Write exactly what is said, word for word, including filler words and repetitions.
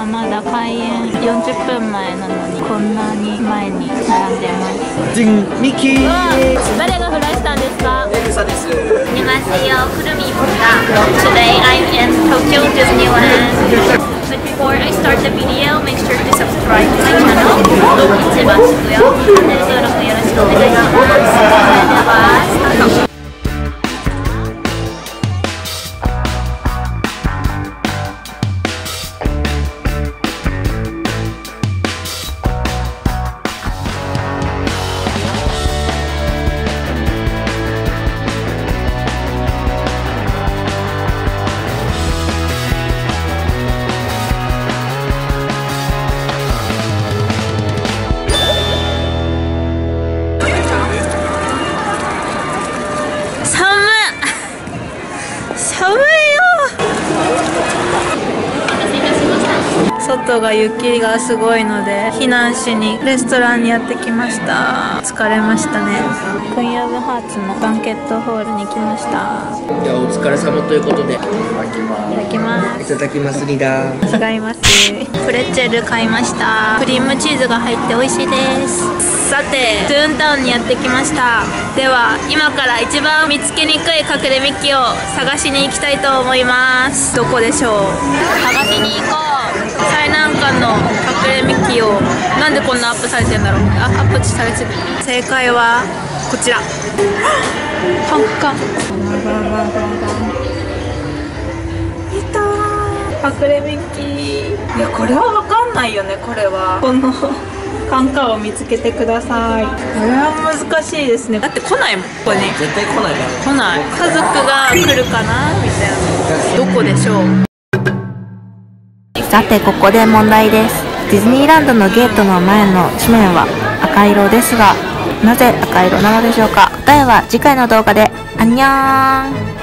はまだ開園よんじゅっぷんまえなのにこんなに前に並んでます。 ジンミキー。 誰がフラしたんですか？ エグサです。 안녕하세요, 구름이입니다. Today I'm in Tokyo Disneyland. But before I start the video, make sure to subscribe to my channel. 구독 잊지 마시고요. 채널登録よろしくお願いします。それではスタート。寒いよ。外が雪がすごいので避難しにレストランにやってきました。疲れましたね。クイーン・オブ・ハーツのバンケットホールに来ました。 じゃあお疲れ様ということでいただきます。 いただきます。 いただきますリーダー。 違います。プレッチェル買いました。クリームチーズが入って美味しいです。さてトゥーンタウンにやってきました。では今から一番見つけにくい隠れミッキーを探しに行きたいと思います。どこでしょう。探しに行こう。最難関の隠れミッキーを。なんでこんなアップされてんだろう。あ、アップされてる。正解はこちら。パンカいたー。隠れミッキー。いやこれはわかんないよね。これはこのカンカを見つけてください。これは難しいですね。だって来ないもん、ここに。 絶対来ないから。 来ない。家族が来るかなみたいな。どこでしょう。 さてここで問題です。ディズニーランドのゲートの前の地面は赤色ですが、なぜ赤色なのでしょうか。答えは次回の動画で。アンニョーン。